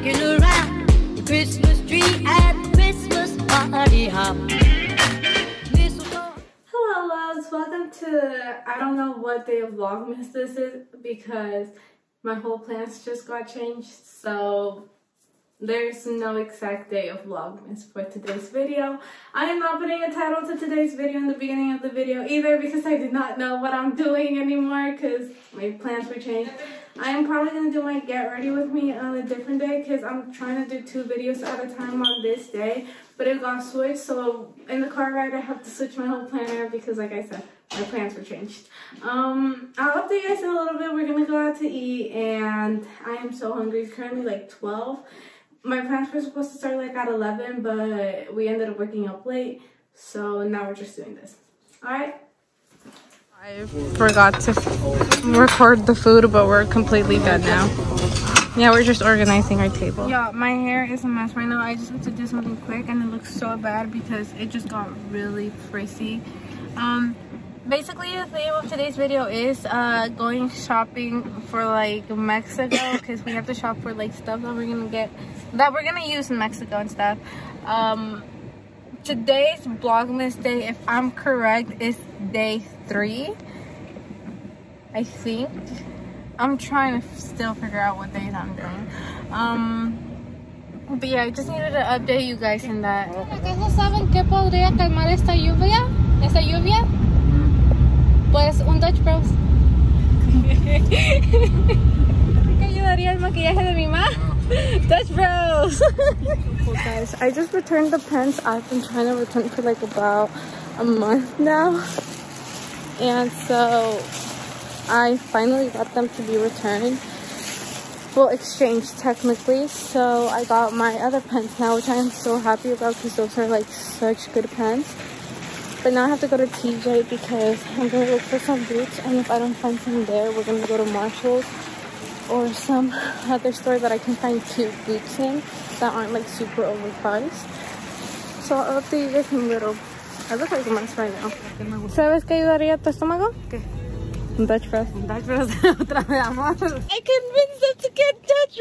rocking around the Christmas tree at Christmas party hop. Hello loves, welcome to, I don't know what day of Vlogmas this is because my whole plans just got changed, so there's no exact day of Vlogmas for today's video. I am not putting a title to today's video in the beginning of the video either because I did not know what I'm doing anymore because my plans were changed. I am probably going to do my get ready with me on a different day because I'm trying to do 2 videos at a time on this day, but it got switched, so in the car ride I have to switch my whole planner because like I said, my plans were changed. I'll update you guys in a little bit. We're going to go out to eat and I am so hungry. It's currently like 12. My plans were supposed to start like at 11, but we ended up waking up late, so now we're just doing this. Alright? I forgot to record the food, but we're completely done now. Yeah, we're just organizing our table. Yeah, my hair is a mess right now. I just had to do something quick and it looks so bad because it just got really frizzy. Basically the theme of today's video is going shopping for like Mexico because we have to shop for like stuff that we're gonna use in Mexico and stuff. Today's Vlogmas day, if I'm correct, is day 3, I think. I'm trying to still figure out what days I'm doing. But yeah, I just needed to update you guys in that. ¿Acaso saben qué podría calmar esta lluvia? ¿Esta lluvia? Pues un Dutch Bros. ¿Qué ayudaría el maquillaje de mi mamá? Dutch Bros. Well, guys, I just returned the pants I've been trying to return for like about a month now. And so I finally got them to be returned. Well, exchanged technically. So I got my other pants now, which I am so happy about because those are like such good pants. But now I have to go to TJ because I'm going to look for some boots. And if I don't find some there, we're going to go to Marshall's or some other store that I can find cute boots in that aren't like super overpriced. So I'll update you guys in a little. I look like a mess right now. ¿Sabes qué ayudaría a tu estómago? ¿Qué? Un Dutch Bros. Dutch Bros. Otra vez, amor. I convinced them to get Dutch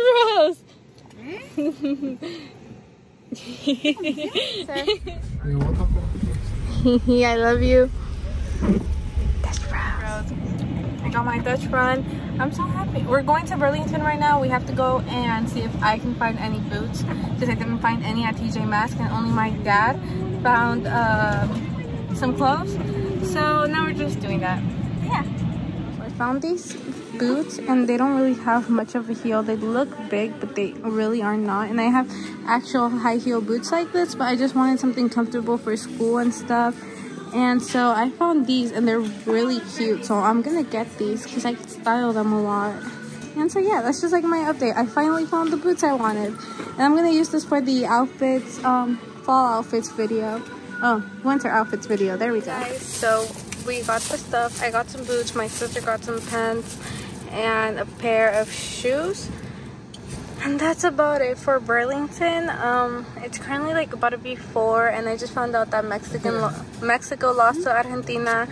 Bros. I love you. Dutch Bros. I got my Dutch run. I'm so happy. We're going to Burlington right now. We have to go and see if I can find any boots because I didn't find any at TJ Maxx and only my dad found some clothes. So now we're just doing that. Yeah. So I found these boots and they don't really have much of a heel. They look big, but they really are not. And I have actual high heel boots like this, but I just wanted something comfortable for school and stuff. And so I found these and they're really cute, so I'm gonna get these because I can style them a lot. And so yeah, that's just like my update. I finally found the boots I wanted and I'm gonna use this for the outfits, fall outfits video. Oh, winter outfits video. There we go. Guys, so we got the stuff. I got some boots, my sister got some pants and a pair of shoes. And that's about it for Burlington. It's currently like about to be 4 and I just found out that Mexico lost to Argentina.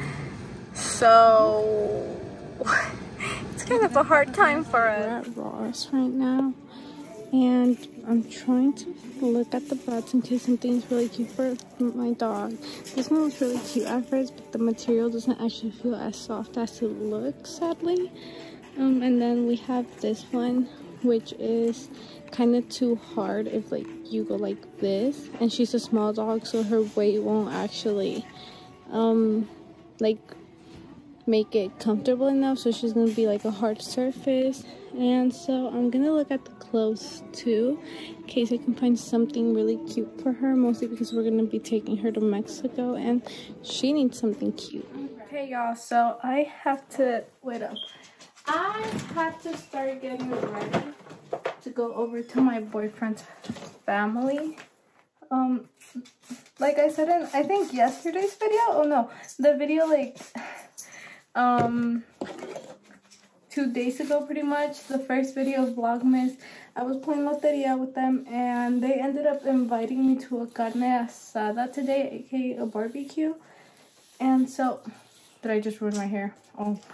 So it's kind of a hard time for us. We're at Ross right now and I'm trying to look at the butts in case something's really cute for my dog. This one was really cute at first, but the material doesn't actually feel as soft as it looks, sadly. And then we have this one, which is kind of too hard if like you go like this, and she's a small dog, so her weight won't actually like make it comfortable enough, so she's gonna be like a hard surface. And so I'm gonna look at the clothes too in case I can find something really cute for her, mostly because we're gonna be taking her to Mexico and she needs something cute. Okay y'all, so I have to wait up. I had to start getting ready to go over to my boyfriend's family. Like I said in, I think yesterday's video, oh no, the video like 2 days ago pretty much, the first video of Vlogmas, I was playing Loteria with them and they ended up inviting me to a carne asada today, aka a barbecue. And so, did I just ruin my hair? Oh my.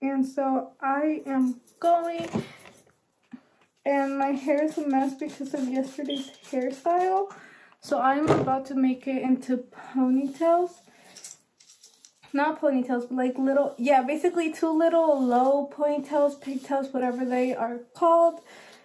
And so I am going, and my hair is a mess because of yesterday's hairstyle. So I'm about to make it into ponytails. Not ponytails, but like little, yeah, basically 2 little low ponytails, pigtails, whatever they are called.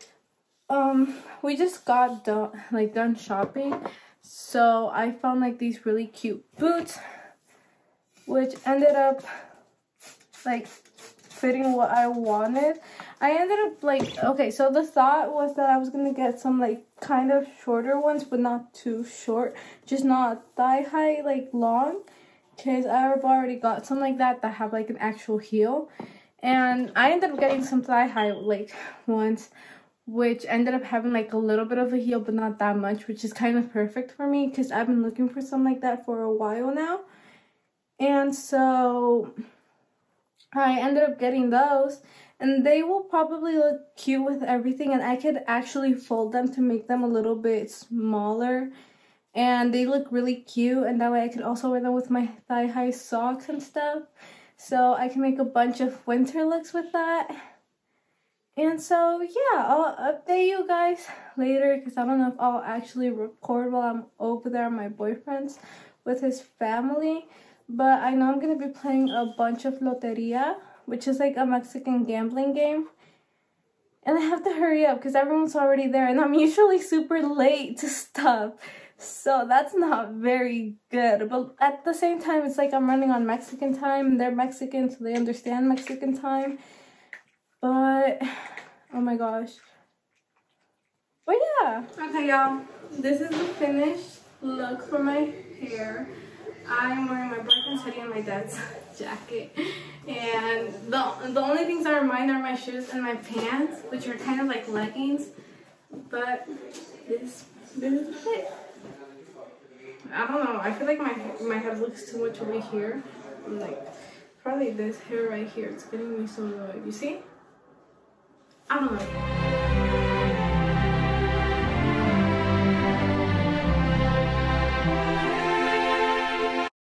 We just got done shopping, so I found like these really cute boots, which ended up like fitting what I wanted. I ended up like, okay, so the thought was that I was gonna get some like kind of shorter ones, but not too short, just not thigh high, like long, because I've already got some like that have like an actual heel. And I ended up getting some thigh high like ones, which ended up having like a little bit of a heel, but not that much, which is kind of perfect for me because I've been looking for something like that for a while now. And so I ended up getting those, and they will probably look cute with everything, and I could actually fold them to make them a little bit smaller, and they look really cute, and that way I could also wear them with my thigh-high socks and stuff, so I can make a bunch of winter looks with that. And so yeah, I'll update you guys later because I don't know if I'll actually record while I'm over there at my boyfriend's with his family. But I know I'm going to be playing a bunch of Loteria, which is like a Mexican gambling game. And I have to hurry up because everyone's already there, and I'm usually super late to stuff. So that's not very good. But at the same time, it's like I'm running on Mexican time. They're Mexican, so they understand Mexican time. But, oh my gosh. But yeah. Okay, y'all. This is the finished look for my hair. I'm wearing my boyfriend's hoodie and my dad's jacket. And the only things that are mine are my shoes and my pants, which are kind of like leggings. But this is it. I don't know. I feel like my head looks too much over here. I'm like, probably this hair right here. It's getting me so annoyed. You see? I don't know.